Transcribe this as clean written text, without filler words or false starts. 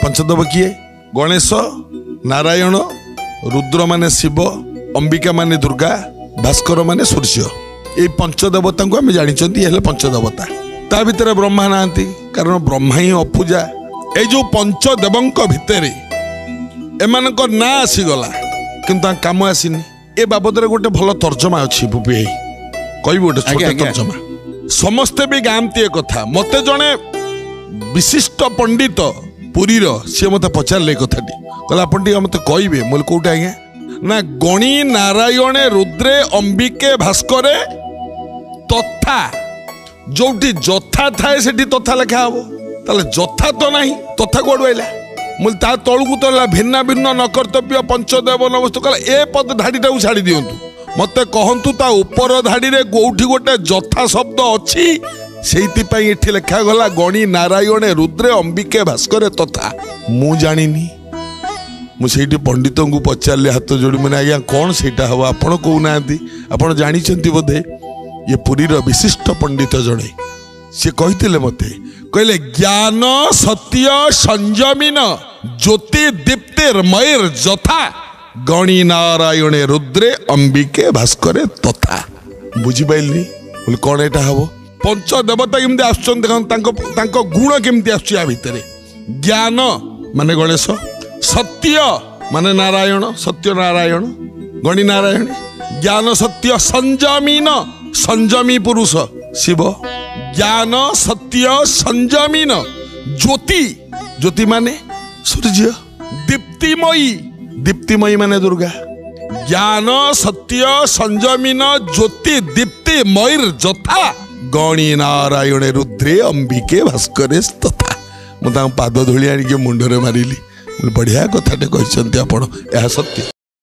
पंचदेव किए गणेश नारायण रुद्र माने शिव अंबिका माने दुर्गा भास्कर माने सूर्य ये पंचदेवता को आम जानी पंचदेवता ता भितर ब्रह्मा नाहांती कारण ब्रह्मा ही अपूजा ये जो पंचदेव भितर एमान ना आसीगला किंतु काम आसीनी ए बाबद गोटे भल तर्जमा अच्छी बुपी कह गोटे छोटे तर्जमा समस्ते भी गाँती कथा मत जड़े विशिष्ट पंडित पुरी सी मत पचारे कथाटी कहला आप मत कहे मुझे कौटे आज्ञा ना गणी नारायण रुद्रे अंबिके भास्करे तथा जोटी जथा थाए से तथा लिखा हम ताले जथा तो नहीं तथा कौड़ आइला मुझे ता तलू तो भिन्न भिन्न न कर्तव्य पंचदेव नमस्त कहला ए पद धाड़ीटा छाड़ी दिंतु मत कहतु ता उपर धाड़ी रे कोठी गोटे जथा शब्द अच्छी से लिखा गला गणी नारायण रुद्रे अंबिके भास्कर तथा मु जानी मुझे पंडित को पचारे हाथ जोड़ी मैंने आज्ञा कौन से हम आपण कहना आप जानते बोधे ये पुरी विशिष्ट पंडित जड़े सी कहते मत कहले ज्ञान सत्य संयमीन ज्योति दीप्तिर्मयर जथा गणी नारायण रुद्रे अंबिके भास्कर तथा बुझीपारे बोले कौन यहाँ हम पंचदेवता केमती आसुँच गुण केमती आसुया भितर ज्ञान माने गणेश सत्य माने नारायण सत्य नारायण गणी नारायण ज्ञान सत्य संयमीन संयमी पुरुष शिव ज्ञान सत्य संयमीन ज्योति ज्योति माने सूर्य दीप्तिमयी दीप्तिमयी माने दुर्गा ज्ञान सत्य संयमीन ज्योति दीप्तिमयीर जथा गणी नारायण रुद्रे अंबिके भास्कर तथा मुझे पाद धूली आनिके मुंडरे मारिली बढ़िया कथाटे कहते आप सत्य।